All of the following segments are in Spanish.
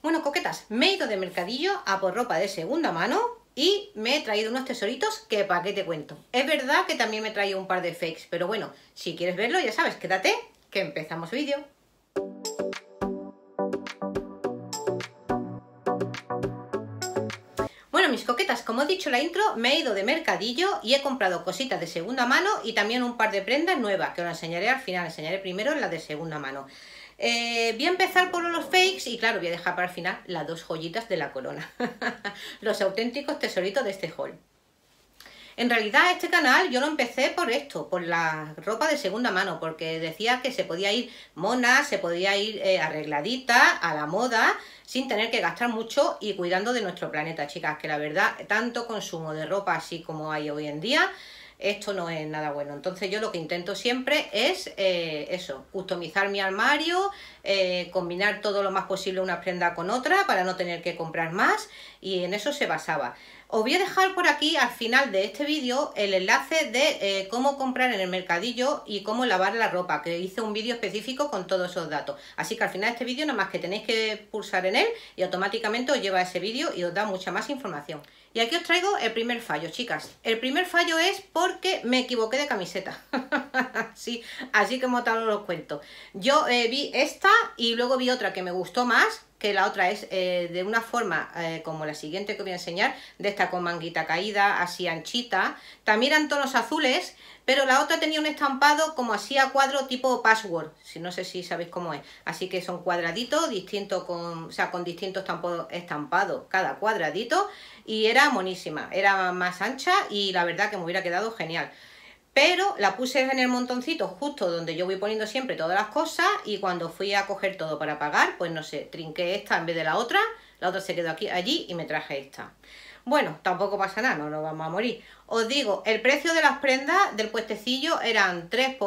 Bueno, coquetas, me he ido de mercadillo a por ropa de segunda mano y me he traído unos tesoritos que para qué te cuento. Es verdad que también me he traído un par de fakes, pero bueno, si quieres verlo ya sabes, quédate, que empezamos el vídeo. Bueno, mis coquetas, como he dicho en la intro, me he ido de mercadillo y he comprado cositas de segunda mano y también un par de prendas nuevas, que os las enseñaré al final, enseñaré primero las de segunda mano. Voy a empezar por los fakes y claro, voy a dejar para el final las dos joyitas de la corona. Los auténticos tesoritos de este haul. En realidad este canal yo lo empecé por esto, por la ropa de segunda mano, porque decía que se podía ir mona, se podía ir arregladita, a la moda, sin tener que gastar mucho y cuidando de nuestro planeta, chicas, que la verdad, tanto consumo de ropa así como hay hoy en día, esto no es nada bueno. Entonces yo lo que intento siempre es eso, customizar mi armario, combinar todo lo más posible una prenda con otra para no tener que comprar más, y en eso se basaba. Os voy a dejar por aquí al final de este vídeo el enlace de cómo comprar en el mercadillo y cómo lavar la ropa, que hice un vídeo específico con todos esos datos. Así que al final de este vídeo nada más que tenéis que pulsar en él y automáticamente os lleva a ese vídeo y os da mucha más información. Y aquí os traigo el primer fallo, chicas. El primer fallo es porque me equivoqué de camiseta. Sí, así como tal os lo cuento. Yo vi esta y luego vi otra que me gustó más, que la otra es de una forma como la siguiente que os voy a enseñar, de esta con manguita caída, así anchita. También eran tonos azules, pero la otra tenía un estampado como así a cuadro tipo password, si no sé si sabéis cómo es. Así que son cuadraditos distintos, con distintos estampados cada cuadradito, y era monísima, era más ancha y la verdad que me hubiera quedado genial. Pero la puse en el montoncito justo donde yo voy poniendo siempre todas las cosas, y cuando fui a coger todo para pagar, pues no sé, trinqué esta en vez de la otra se quedó allí y me traje esta. Bueno, tampoco pasa nada, no nos vamos a morir. Os digo, el precio de las prendas del puestecillo eran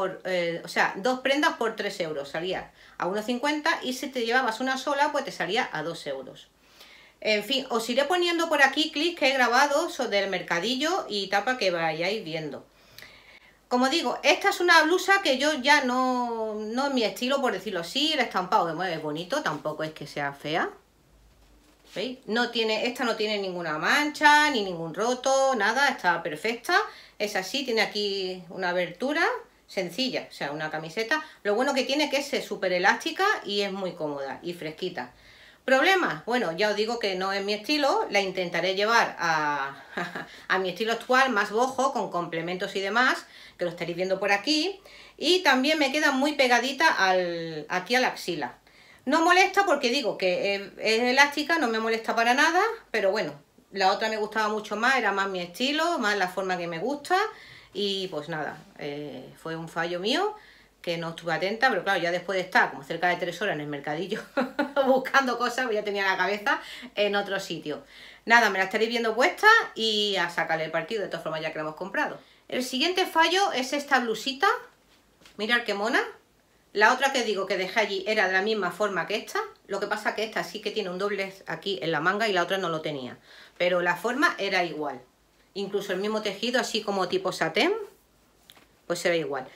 dos prendas por 3 euros, salía a 1,50, y si te llevabas una sola, pues te salía a 2 euros. En fin, os iré poniendo por aquí clics que he grabado del mercadillo y tal para que vayáis viendo. Como digo, esta es una blusa que yo ya no es mi estilo, por decirlo así. El estampado es bonito, tampoco es que sea fea. ¿Veis? Esta no tiene ninguna mancha, ni ningún roto, nada, está perfecta. Es así, tiene aquí una abertura sencilla, o sea, una camiseta. Lo bueno que tiene es que es súper elástica y es muy cómoda y fresquita. ¿Problemas? Bueno, ya os digo que no es mi estilo, la intentaré llevar a mi estilo actual, más bojo, con complementos y demás, que lo estaréis viendo por aquí. Y también me queda muy pegadita aquí a la axila. No molesta porque digo que es elástica, no me molesta para nada, pero bueno, la otra me gustaba mucho más, era más mi estilo, más la forma que me gusta, y pues nada, fue un fallo mío, que no estuve atenta, pero claro, ya después de estar como cerca de 3 horas en el mercadillo buscando cosas, pues ya tenía la cabeza en otro sitio. Nada, me la estaréis viendo puesta y a sacarle el partido, de todas formas ya que la hemos comprado. El siguiente fallo es esta blusita, mirad qué mona. La otra que digo que dejé allí era de la misma forma que esta, lo que pasa que esta sí que tiene un doblez aquí en la manga y la otra no lo tenía, pero la forma era igual. Incluso el mismo tejido, así como tipo satén, pues era igual.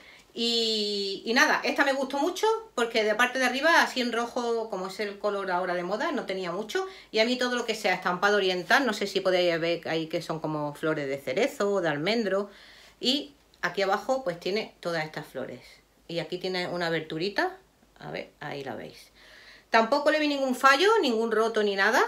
Y nada, esta me gustó mucho porque de parte de arriba, así en rojo, como es el color ahora de moda, no tenía mucho. Y a mí todo lo que sea estampado oriental, no sé si podéis ver ahí que son como flores de cerezo o de almendro. Y aquí abajo pues tiene todas estas flores. Y aquí tiene una aberturita, a ver, ahí la veis. Tampoco le vi ningún fallo, ningún roto ni nada.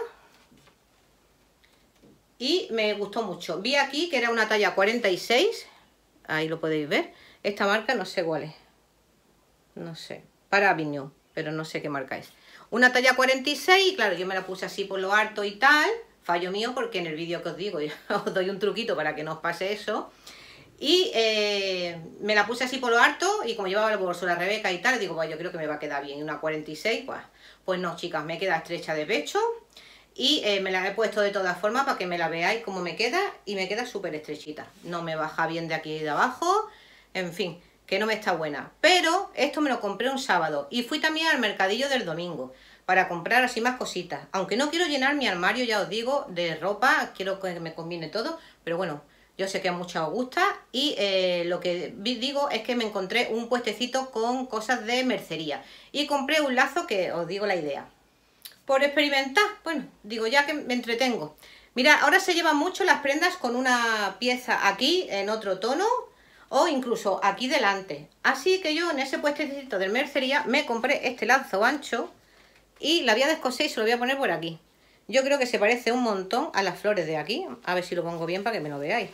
Y me gustó mucho. Vi aquí que era una talla 46, ahí lo podéis ver. Esta marca no sé cuál es, no sé, para Avignon, pero no sé qué marca es. Una talla 46, claro, yo me la puse así por lo alto y tal, fallo mío porque en el vídeo que os digo os doy un truquito para que no os pase eso. Y me la puse así por lo alto, y como llevaba el bolso de la Rebeca y tal, digo, pues yo creo que me va a quedar bien. Una 46, pues no, chicas, me queda estrecha de pecho. Y me la he puesto de todas formas para que me la veáis cómo me queda, y me queda súper estrechita. No me baja bien de aquí de abajo. En fin, que no me está buena. Pero esto me lo compré un sábado y fui también al mercadillo del domingo para comprar así más cositas. Aunque no quiero llenar mi armario, ya os digo, de ropa, quiero que me combine todo. Pero bueno, yo sé que a muchas os gusta, y lo que digo es que me encontré un puestecito con cosas de mercería. Y compré un lazo que os digo la idea. por experimentar. Bueno, digo, ya que me entretengo. Mira, ahora se llevan mucho las prendas con una pieza aquí en otro tono o incluso aquí delante. Así que yo en ese puestecito de mercería me compré este lazo ancho y la voy a descoser y se lo voy a poner por aquí. Yo creo que se parece un montón a las flores de aquí. A ver si lo pongo bien para que me lo veáis.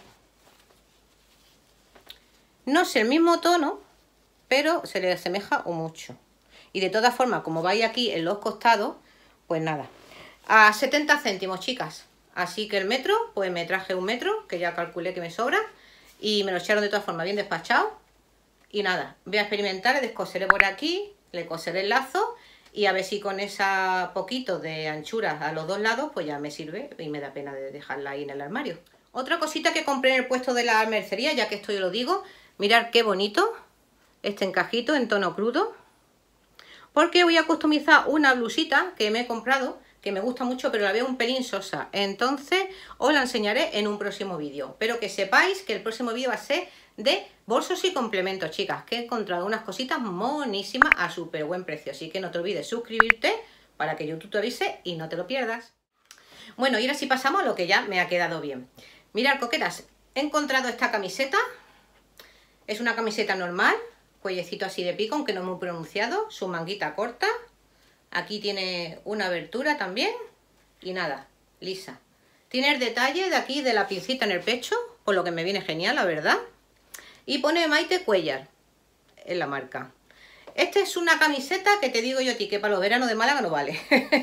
No es el mismo tono, pero se le asemeja mucho. Y de todas formas, como vais aquí en los costados, pues nada. A 70 céntimos, chicas. Así que el metro, pues me traje un metro, que ya calculé que me sobra. Y me lo echaron de todas formas bien despachado. Y nada, voy a experimentar, le descoseré por aquí, le coseré el lazo. Y a ver si con esa poquito de anchura a los dos lados, pues ya me sirve y me da pena de dejarla ahí en el armario. Otra cosita que compré en el puesto de la mercería, ya que esto yo lo digo, mirad qué bonito este encajito en tono crudo. Porque voy a customizar una blusita que me he comprado, que me gusta mucho, pero la veo un pelín sosa. Entonces os la enseñaré en un próximo vídeo. Pero que sepáis que el próximo vídeo va a ser de bolsos y complementos, chicas, que he encontrado unas cositas monísimas a súper buen precio. Así que no te olvides suscribirte para que YouTube te avise y no te lo pierdas. Bueno, y ahora sí pasamos a lo que ya me ha quedado bien. Mirad, coquetas, he encontrado esta camiseta. Es una camiseta normal, cuellecito así de pico, aunque no muy pronunciado, su manguita corta. Aquí tiene una abertura también y nada, lisa. Tiene el detalle de aquí de la pincita en el pecho, por lo que me viene genial, la verdad. Y pone Maite Cuellar en la marca. Esta es una camiseta que te digo yo a ti que para los veranos de Málaga no vale.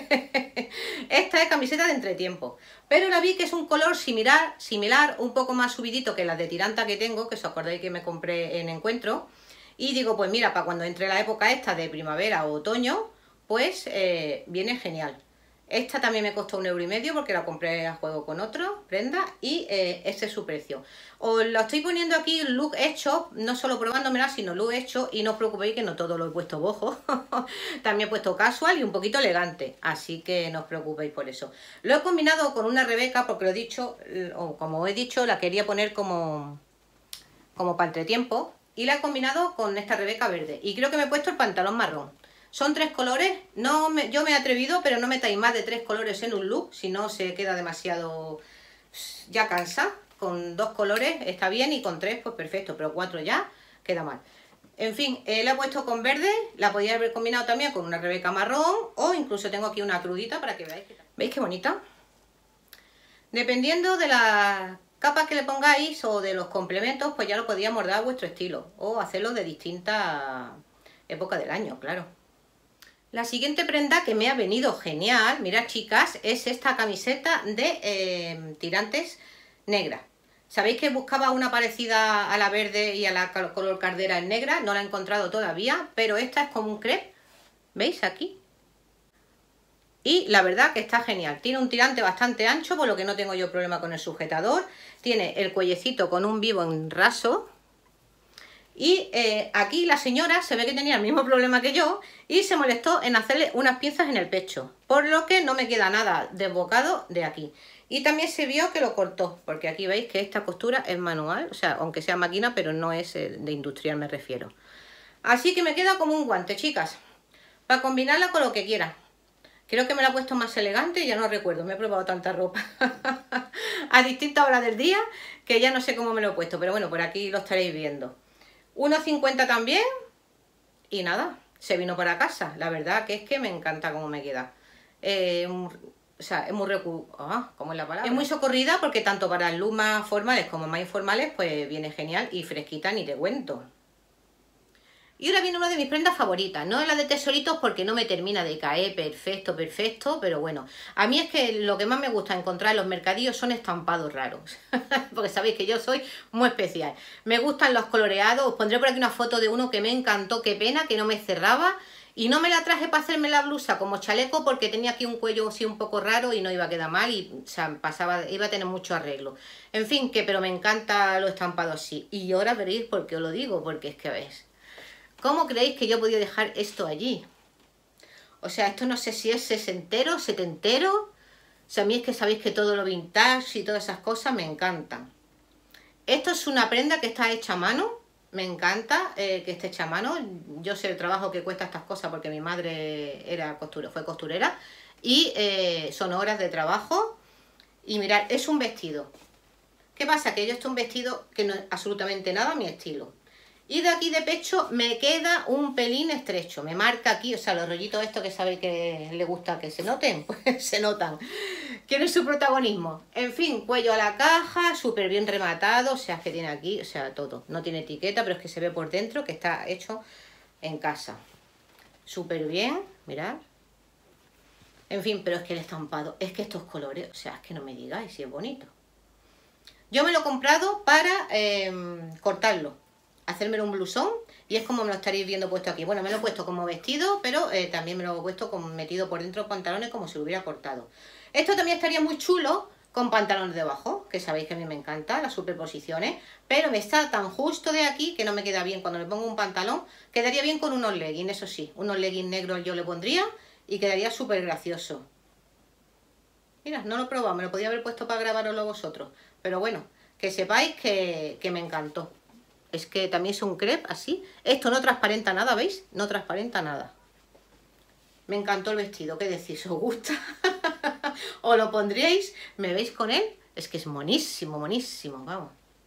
Esta es camiseta de entretiempo. Pero la vi que es un color similar, un poco más subidito que la de tiranta que tengo, que os acordáis que me compré en Encuentro. Y digo, pues mira, para cuando entre la época esta de primavera o otoño, pues viene genial. Esta también me costó 1,5 € porque la compré a juego con otro prenda y este es su precio. Os lo estoy poniendo aquí look hecho, no solo probándomela, sino look hecho, y no os preocupéis que no todo lo he puesto bojo. También he puesto casual y un poquito elegante, así que no os preocupéis por eso. Lo he combinado con una Rebeca porque lo he dicho, o como he dicho, la quería poner como para entretiempo, y la he combinado con esta Rebeca verde. Y creo que me he puesto el pantalón marrón. Son 3 colores, yo me he atrevido, pero no metáis más de 3 colores en un look, si no se queda demasiado, ya cansa. Con 2 colores está bien y con 3 pues perfecto, pero 4 ya queda mal. En fin, la he puesto con verde, la podía haber combinado también con una Rebeca marrón o incluso tengo aquí una crudita para que veáis. ¿Veis qué bonita? Dependiendo de las capas que le pongáis o de los complementos, pues ya lo podéis moldar a vuestro estilo o hacerlo de distintas épocas del año, claro. La siguiente prenda que me ha venido genial, mirad chicas, es esta camiseta de tirantes negra. Sabéis que buscaba una parecida a la verde y a la color cardera en negra, no la he encontrado todavía, pero esta es como un crepe, ¿veis aquí? Y la verdad que está genial, tiene un tirante bastante ancho, por lo que no tengo yo problema con el sujetador, tiene el cuellecito con un vivo en raso. Y aquí la señora se ve que tenía el mismo problema que yo y se molestó en hacerle unas pinzas en el pecho, por lo que no me queda nada desbocado de aquí. Y también se vio que lo cortó, porque aquí veis que esta costura es manual, o sea, aunque sea máquina, pero no es de industrial, me refiero. Así que me queda como un guante, chicas, para combinarla con lo que quiera. Creo que me la he puesto más elegante, ya no recuerdo, me he probado tanta ropa a distintas horas del día que ya no sé cómo me lo he puesto, pero bueno, por aquí lo estaréis viendo. 1,50 también y nada, se vino para casa. La verdad que es que me encanta cómo me queda. O sea, es muy ¿cómo es la palabra? Es muy socorrida porque tanto para el look más formales como más informales pues viene genial y fresquita ni te cuento. Y ahora viene una de mis prendas favoritas, no es la de tesoritos porque no me termina de caer perfecto, pero bueno. A mí es que lo que más me gusta encontrar en los mercadillos son estampados raros, porque sabéis que yo soy muy especial. Me gustan los coloreados, os pondré por aquí una foto de uno que me encantó, qué pena, que no me cerraba. Y no me la traje para hacerme la blusa como chaleco porque tenía aquí un cuello así un poco raro y no iba a quedar mal y o sea, iba a tener mucho arreglo. En fin, pero me encanta lo estampado así. Y ahora veréis por qué os lo digo, porque es que veis. ¿Cómo creéis que yo podía dejar esto allí? O sea, esto no sé si es sesentero, setentero. O sea, a mí es que sabéis que todo lo vintage y todas esas cosas me encantan. Esto es una prenda que está hecha a mano. Me encanta que esté hecha a mano. Yo sé el trabajo que cuesta estas cosas porque mi madre fue costurera. y son horas de trabajo. Y mirad, es un vestido. ¿Qué pasa? Que yo esto es un vestido que no es absolutamente nada a mi estilo. Y de aquí de pecho me queda un pelín estrecho. Me marca aquí, o sea, los rollitos estos que sabéis que le gusta que se noten, pues se notan. Quiere su protagonismo. En fin, cuello a la caja, súper bien rematado, o sea, que tiene aquí, o sea, todo. No tiene etiqueta, pero es que se ve por dentro que está hecho en casa. Súper bien, mirad. En fin, pero es que el estampado, es que estos colores, o sea, es que no me digáis si es bonito. Yo me lo he comprado para cortarlo, hacerme un blusón, y es como me lo estaréis viendo puesto aquí. Bueno, me lo he puesto como vestido, pero también me lo he puesto como metido por dentro de pantalones como si lo hubiera cortado. Esto también estaría muy chulo con pantalones debajo, que sabéis que a mí me encantan las superposiciones, pero me está tan justo de aquí que no me queda bien cuando le pongo un pantalón. Quedaría bien con unos leggings, eso sí, unos leggings negros yo le pondría y quedaría súper gracioso. Mira, no lo he probado, me lo podía haber puesto para grabaroslo vosotros, pero bueno, que sepáis que me encantó. Es que también es un crepe así. Esto no transparenta nada, ¿veis? No transparenta nada. Me encantó el vestido, ¿qué decís? ¿Os gusta? ¿Os lo pondríais? ¿Me veis con él? Es que es monísimo, monísimo, vamos.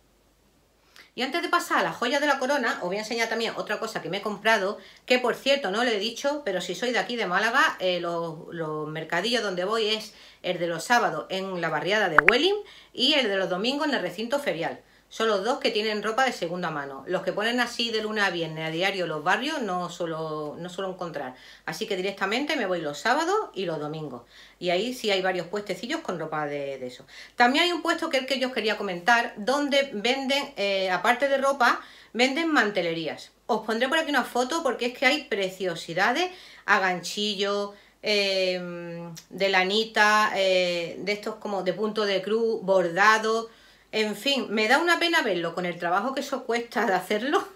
Y antes de pasar a las joyas de la corona, os voy a enseñar también otra cosa que me he comprado, que por cierto no lo he dicho, pero si sois de aquí de Málaga, los mercadillos donde voy es el de los sábados en la barriada de Huelin y el de los domingos en el recinto ferial. Son los dos que tienen ropa de segunda mano. Los que ponen así de lunes a viernes a diario los barrios no suelo encontrar. Así que directamente me voy los sábados y los domingos. Y ahí sí hay varios puestecillos con ropa de eso. También hay un puesto que es el que yo os quería comentar, donde venden, aparte de ropa, venden mantelerías. Os pondré por aquí una foto porque es que hay preciosidades a ganchillo, de lanita, de estos como de punto de cruz, bordado. En fin, me da una pena verlo con el trabajo que eso cuesta de hacerlo.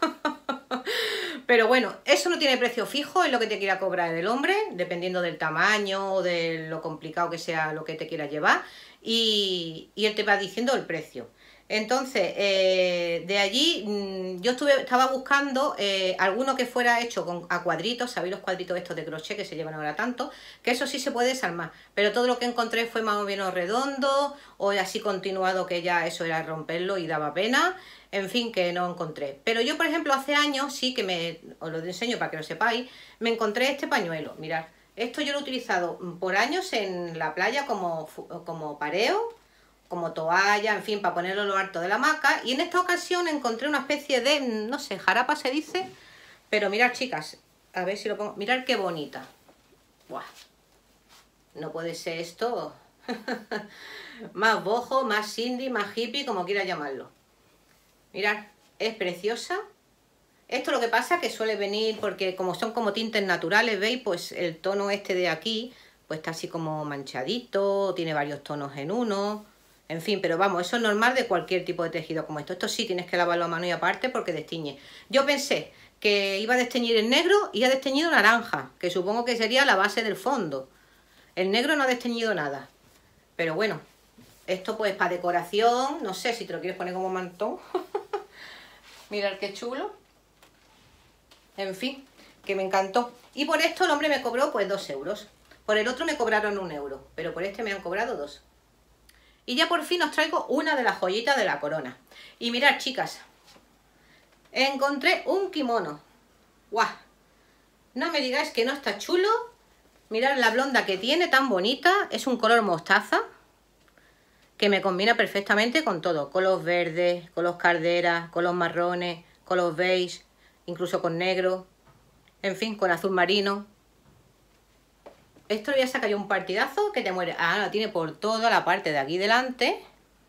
Pero bueno, eso no tiene precio fijo, es lo que te quiera cobrar el hombre, dependiendo del tamaño o de lo complicado que sea lo que te quiera llevar. Y él te va diciendo el precio. Entonces, de allí yo estaba buscando alguno que fuera hecho a cuadritos, ¿sabéis los cuadritos estos de crochet que se llevan ahora tanto? Que eso sí se puede desarmar, pero todo lo que encontré fue más o menos redondo o así continuado, que ya eso era romperlo y daba pena. En fin, que no encontré. Pero yo, por ejemplo, hace años, sí que os lo enseño para que lo sepáis, me encontré este pañuelo, mirad. Esto yo lo he utilizado por años en la playa como pareo, como toalla, en fin, para ponerlo en lo alto de la hamaca. Y en esta ocasión encontré una especie de, no sé, jarapa se dice. Pero mirad, chicas, a ver si lo pongo. Mirad qué bonita. Buah. No puede ser esto más bojo, más indie, más hippie, como quiera llamarlo. Mirad, es preciosa. Esto lo que pasa es que suele venir porque como son como tintes naturales, ¿veis? Pues el tono este de aquí, pues está así como manchadito, tiene varios tonos en uno. En fin, pero vamos, eso es normal de cualquier tipo de tejido como esto. Esto sí tienes que lavarlo a mano y aparte porque desteñe. Yo pensé que iba a desteñir en negro y ha desteñido naranja, que supongo que sería la base del fondo. El negro no ha desteñido nada. Pero bueno, esto pues para decoración, no sé si te lo quieres poner como mantón. Mirad qué chulo. En fin, que me encantó. Y por esto el hombre me cobró pues 2 euros. Por el otro me cobraron 1 euro, pero por este me han cobrado 2. Y ya por fin os traigo una de las joyitas de la corona. Y mirad, chicas, encontré un kimono. ¡Guau! No me digáis que no está chulo. Mirad la blonda que tiene, tan bonita. Es un color mostaza, que me combina perfectamente con todo. Con los verdes, con los carderas, con los marrones, con los beige, incluso con negro. En fin, con azul marino. Esto le voy a sacar yo un partidazo que te muere. Ah, lo tiene por toda la parte de aquí delante.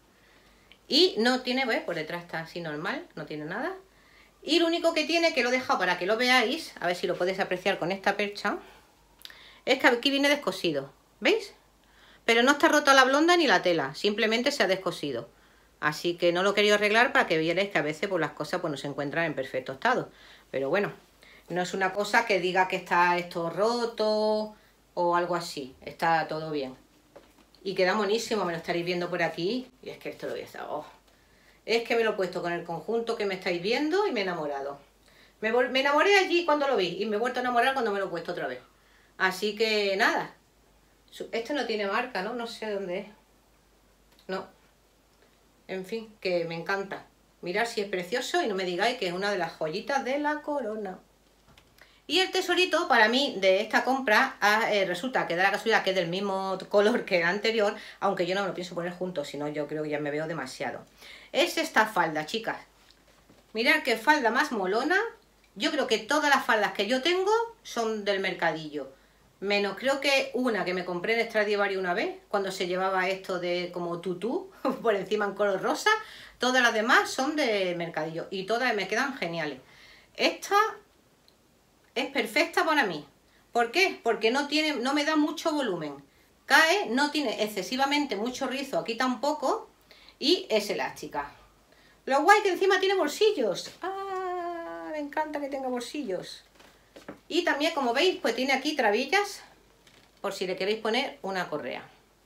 Y no tiene, ¿ves? Por detrás está así normal, no tiene nada. Y lo único que tiene, que lo he dejado para que lo veáis, a ver si lo podéis apreciar con esta percha, es que aquí viene descosido, ¿veis? Pero no está rota la blonda ni la tela, simplemente se ha descosido. Así que no lo he querido arreglar para que vierais que a veces pues, las cosas pues, no se encuentran en perfecto estado. Pero bueno, no es una cosa que diga que está esto roto o algo así, está todo bien. Y queda monísimo, me lo estaréis viendo por aquí. Y es que esto lo voy a hacer. Oh. Es que me lo he puesto con el conjunto que me estáis viendo y me he enamorado. Me enamoré allí cuando lo vi y me he vuelto a enamorar cuando me lo he puesto otra vez. Así que nada, Este no tiene marca, ¿no? No sé dónde es. No. En fin, que me encanta. Mirad si es precioso y no me digáis que es una de las joyitas de la corona. Y el tesorito para mí de esta compra resulta que da la casualidad que es del mismo color que el anterior, aunque yo no me lo pienso poner juntos, sino yo creo que ya me veo demasiado. Es esta falda, chicas. Mirad qué falda más molona. Yo creo que todas las faldas que yo tengo son del mercadillo. Menos creo que una que me compré en Stradivarius una vez, cuando se llevaba esto de como tutú, por encima en color rosa. Todas las demás son de mercadillo y todas me quedan geniales. Esta es perfecta para mí. ¿Por qué? Porque no me da mucho volumen. Cae, no tiene excesivamente mucho rizo, aquí tampoco, y es elástica. Lo guay que encima tiene bolsillos. ¡Ah! Me encanta que tenga bolsillos. Y también, como veis, pues tiene aquí trabillas, por si le queréis poner una correa.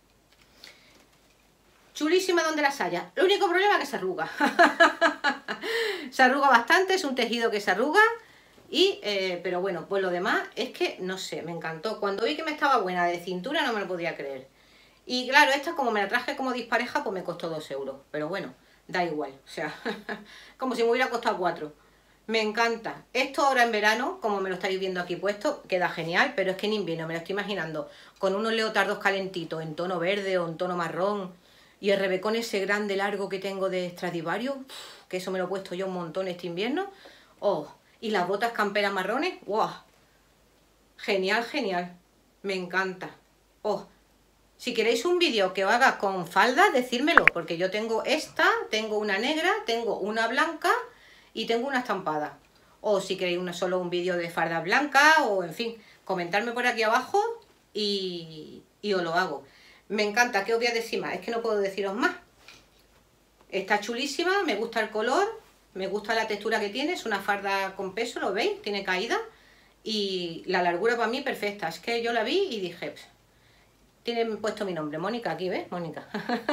Chulísima donde las haya. El único problema es que se arruga. Se arruga bastante, es un tejido que se arruga. Pero bueno, pues lo demás es que, no sé, me encantó. Cuando vi que me estaba buena de cintura no me lo podía creer. Y claro, esta como me la traje como dispareja, pues me costó 2 euros. Pero bueno, da igual. O sea, como si me hubiera costado 4. Me encanta. Esto ahora en verano, como me lo estáis viendo aquí puesto, queda genial. Pero es que en invierno me lo estoy imaginando con unos leotardos calentitos en tono verde o en tono marrón. Y el rebecón ese grande largo que tengo de Stradivarius, que eso me lo he puesto yo un montón este invierno. ¡Oh! Y las botas camperas marrones, ¡wow! Genial, genial. Me encanta. ¡Oh! Si queréis un vídeo que os haga con faldas, decírmelo, porque yo tengo esta, tengo una negra, tengo una blanca y tengo una estampada. O si queréis solo un vídeo de falda blanca, o en fin, comentarme por aquí abajo y os lo hago. Me encanta, ¿qué os voy a decir más? Es que no puedo deciros más. Está chulísima, me gusta el color. Me gusta la textura que tiene, es una farda con peso, ¿lo veis? Tiene caída. Y la largura para mí perfecta. Es que yo la vi y dije, pss, tiene puesto mi nombre, Mónica, aquí, ¿ves? Mónica.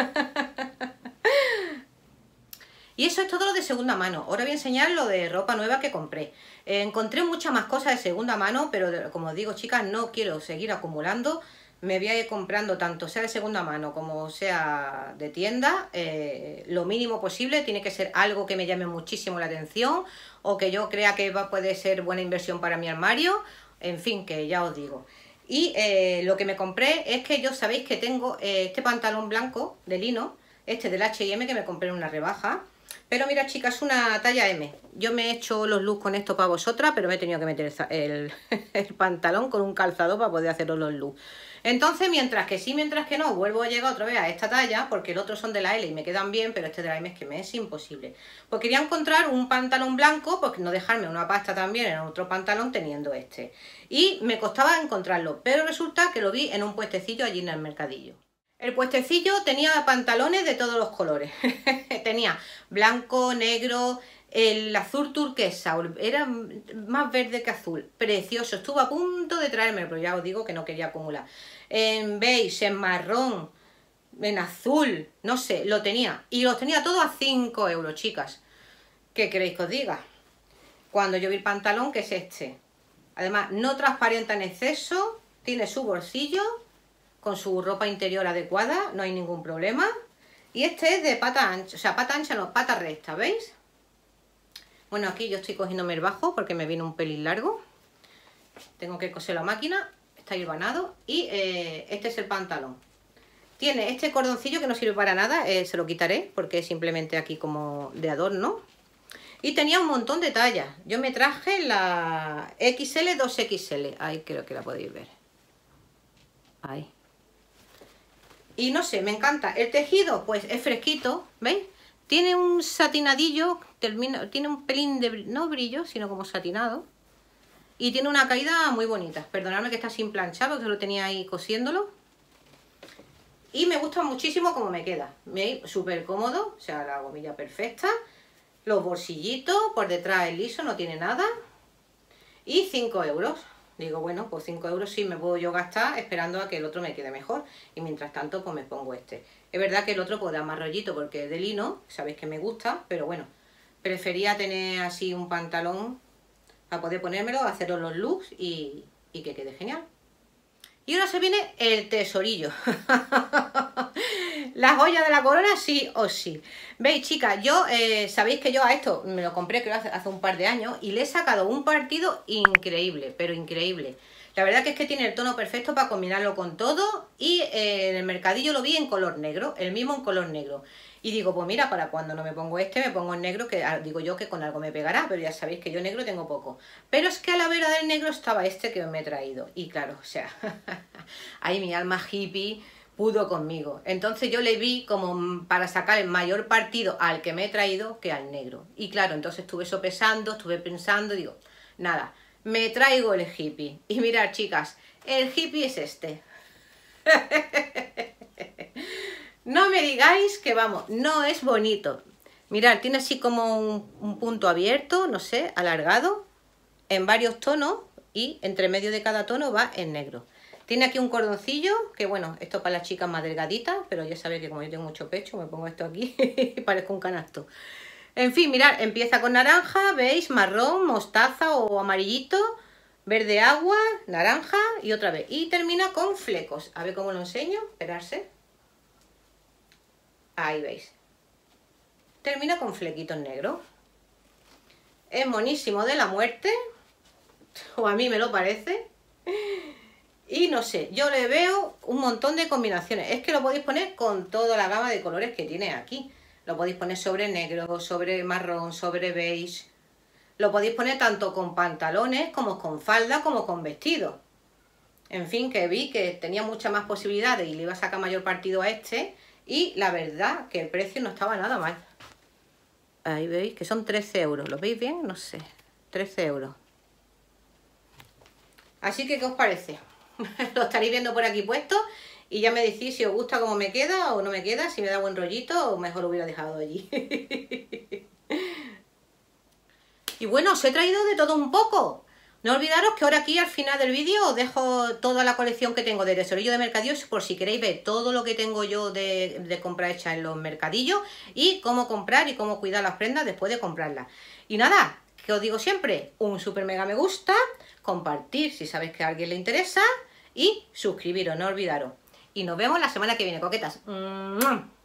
Y eso es todo lo de segunda mano. Ahora voy a enseñar lo de ropa nueva que compré. Encontré muchas más cosas de segunda mano, pero como os digo, chicas, no quiero seguir acumulando. Me voy a ir comprando tanto sea de segunda mano como sea de tienda, lo mínimo posible. Tiene que ser algo que me llame muchísimo la atención o que yo crea que puede ser buena inversión para mi armario. En fin, que ya os digo. Y lo que me compré es que yo sabéis que tengo este pantalón blanco de lino, este del H&M que me compré en una rebaja. Pero mira, chicas, es una talla M. Yo me he hecho los looks con esto para vosotras, pero me he tenido que meter el pantalón con un calzado para poder haceros los looks. Entonces, mientras que sí, mientras que no, vuelvo a llegar otra vez a esta talla, porque el otro son de la L y me quedan bien, pero este de la M es que me es imposible. Pues quería encontrar un pantalón blanco, pues no dejarme una pasta también en otro pantalón teniendo este. Y me costaba encontrarlo, pero resulta que lo vi en un puestecillo allí en el mercadillo. El puestecillo tenía pantalones de todos los colores. Tenía blanco, negro, el azul turquesa, era más verde que azul, precioso. Estuve a punto de traérmelo, pero ya os digo que no quería acumular. En beige, en marrón, en azul, no sé, lo tenía. Y los tenía todos a 5 euros, chicas. ¿Qué queréis que os diga? Cuando yo vi el pantalón, que es este. Además, no transparenta en exceso, tiene su bolsillo, con su ropa interior adecuada, no hay ningún problema. Y este es de pata ancha, o sea, pata ancha no, pata recta, ¿veis? Bueno, aquí yo estoy cogiéndome el bajo porque me viene un pelín largo. Tengo que coser la máquina, está hilvanado. Y este es el pantalón. Tiene este cordoncillo que no sirve para nada, se lo quitaré porque es simplemente aquí como de adorno. Y tenía un montón de tallas. Yo me traje la XL, 2XL. Ahí creo que la podéis ver. Ahí. Y no sé, me encanta. El tejido, pues es fresquito, ¿veis? Tiene un satinadillo, tiene un pelín de, no brillo, sino como satinado. Y tiene una caída muy bonita. Perdonadme que está sin planchar, porque lo tenía ahí cosiéndolo. Y me gusta muchísimo cómo me queda. Súper cómodo, o sea, la gomilla perfecta. Los bolsillitos, por detrás es liso, no tiene nada. Y 5 euros. Digo, bueno, pues 5 euros sí me puedo yo gastar esperando a que el otro me quede mejor. Y mientras tanto, pues me pongo este. Es verdad que el otro puede dar más rollito porque es de lino, sabéis que me gusta, pero bueno, prefería tener así un pantalón para poder ponérmelo, haceros los looks y que quede genial. Y ahora se viene el tesorillo. La joya de la corona sí o sí. Veis, chicas, yo, sabéis que yo a esto me lo compré creo hace un par de años y le he sacado un partido increíble, pero increíble. La verdad que es que tiene el tono perfecto para combinarlo con todo y en el mercadillo lo vi en color negro, el mismo en color negro. Y digo, pues mira, para cuando no me pongo este, me pongo en negro, que digo yo que con algo me pegará, pero ya sabéis que yo negro tengo poco. Pero es que a la vera del negro estaba este que me he traído. Y claro, o sea, ahí mi alma hippie pudo conmigo. Entonces yo le vi como para sacar el mayor partido al que me he traído que al negro. Y claro, entonces estuve sopesando, estuve pensando, digo, nada, me traigo el hippie. Y mirad, chicas, el hippie es este. No me digáis que vamos, no es bonito. Mirad, tiene así como un punto abierto, no sé, alargado, en varios tonos y entre medio de cada tono va en negro. Tiene aquí un cordoncillo, que bueno, esto para las chicas más delgaditas, pero ya sabéis que como yo tengo mucho pecho, me pongo esto aquí y parezco un canasto. En fin, mirad, empieza con naranja, veis, marrón, mostaza o amarillito, verde agua, naranja y otra vez. Y termina con flecos. A ver cómo lo enseño, esperarse. Ahí veis. Termina con flequitos negros. Es monísimo de la muerte, o a mí me lo parece. Y no sé, yo le veo un montón de combinaciones. Es que lo podéis poner con toda la gama de colores que tiene aquí. Lo podéis poner sobre negro, sobre marrón, sobre beige. Lo podéis poner tanto con pantalones, como con falda, como con vestido. En fin, que vi que tenía muchas más posibilidades y le iba a sacar mayor partido a este. Y la verdad que el precio no estaba nada mal. Ahí veis que son 13 euros. ¿Lo veis bien? No sé. 13 euros. Así que, ¿qué os parece? Lo estaréis viendo por aquí puesto y ya me decís si os gusta cómo me queda o no me queda, si me da buen rollito o mejor lo hubiera dejado allí. Y bueno, os he traído de todo un poco. No olvidaros que ahora aquí al final del vídeo os dejo toda la colección que tengo de tesorillo de mercadillos por si queréis ver todo lo que tengo yo de compra hecha en los mercadillos y cómo comprar y cómo cuidar las prendas después de comprarlas. Y nada, que os digo siempre, un super mega me gusta, compartir si sabéis que a alguien le interesa y suscribiros, no olvidaros. Y nos vemos la semana que viene, coquetas.